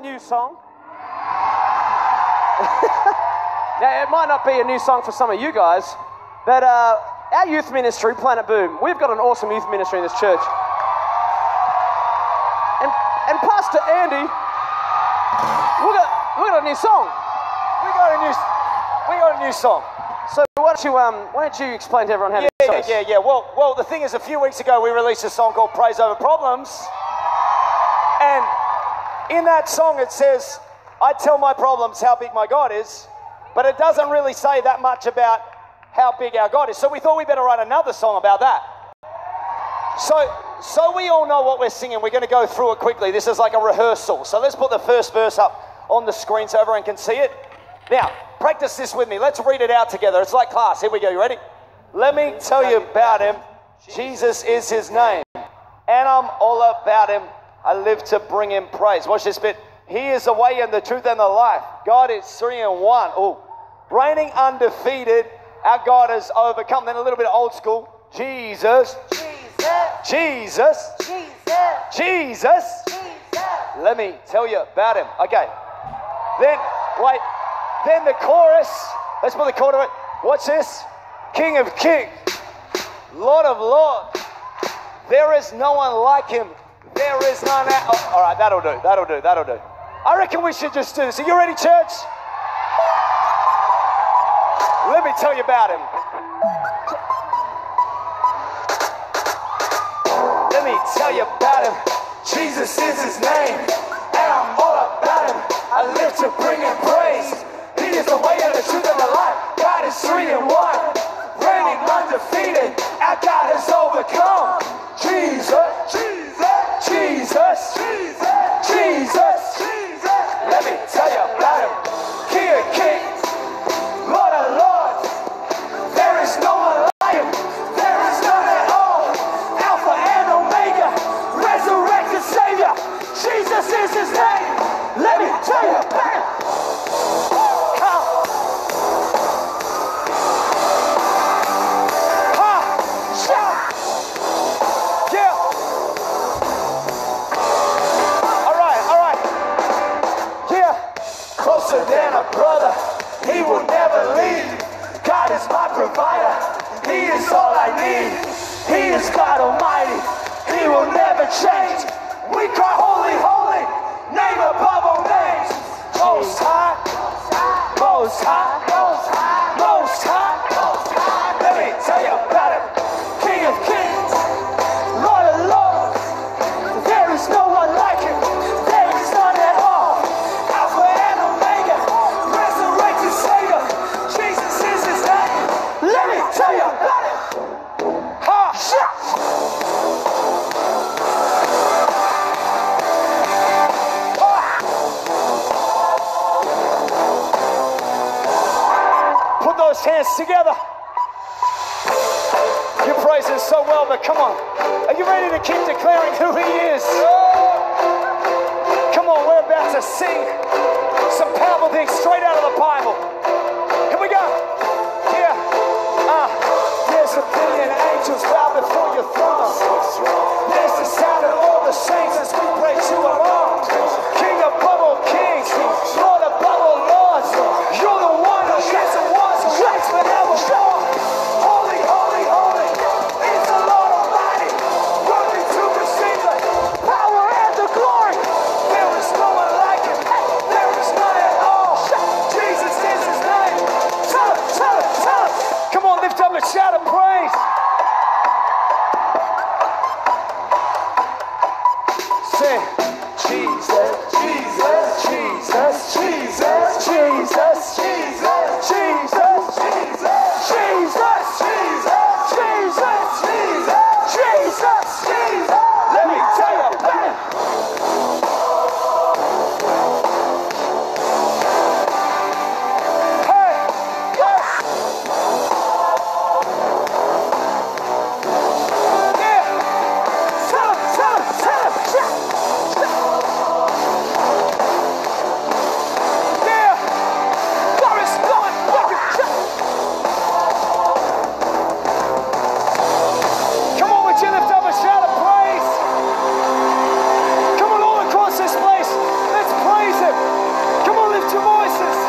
new song. Now, it might not be a new song for some of you guys, but our youth ministry, Planet Boom, we've got an awesome youth ministry in this church. And Pastor Andy, we got a new song. We got a new song. So why don't you explain to everyone how to do Yeah. Well, the thing is, a few weeks ago we released a song called Praise Over Problems. And in that song it says, I tell my problems how big my God is, but it doesn't really say that much about how big our God is. So we thought we better write another song about that. So we all know what we're singing. We're going to go through it quickly. This is like a rehearsal. So let's put the first verse up on the screen so everyone can see it. Now, practice this with me. Let's read it out together. It's like class. Here we go. You ready? Let me tell you about him. Jesus is his name. And I'm all about him. I live to bring him praise. Watch this bit. He is the way and the truth and the life. God is 3 in 1. Oh, reigning undefeated. Our God has overcome. Then a little bit of old school. Jesus. Jesus. Jesus. Let me tell you about him. Okay. Then the chorus. Let's put the chord of it. Watch this. King of kings. Lord of lords. There is no one like him. There is none out. Oh, all right, that'll do. I reckon we should just do this. Are you ready, church? Let me tell you about him. Let me tell you about him. Jesus is his name, and I'm all about him. I live to bring him praise. He is the way and the truth and the life. God is 3 in 1, reigning undefeated. Our God has overcome. Jesus, Jesus, Jesus, Jesus, Jesus. Let me tell you about him. King of kings, Lord of lords. There is no one like him. There is none at all. Alpha and Omega, resurrected Savior. Jesus is his name. Let me tell you about him. Than a brother, he will never leave. God is my provider, he is all I need. He is God Almighty, he will never change. We cry holy, holy, name above all names. Most high, most high, most high, most high, most high. Let me tell you about him. King of kings, Lord of lords. There is no one like him. There is none at all. Alpha and Omega, resurrected Savior. Jesus is his name. Let me tell you about it. Ha! Put those hands together. You praise him so well, but come on. Are you ready to keep declaring who he is? Come on, we're about to sing some powerful things straight out of the Bible. Here we go. Yeah. There's a billion angels bow before your throne. There's the sound of all the saints as we pray to our Lord. King above all kings, Lord above all lords. You're the one who is and was and reigns forevermore. Holy, holy, holy is the Lord Almighty. Worthy to receive the power and the glory. There is no one like him. There is none at all. Jesus is his Come on, lift your voices.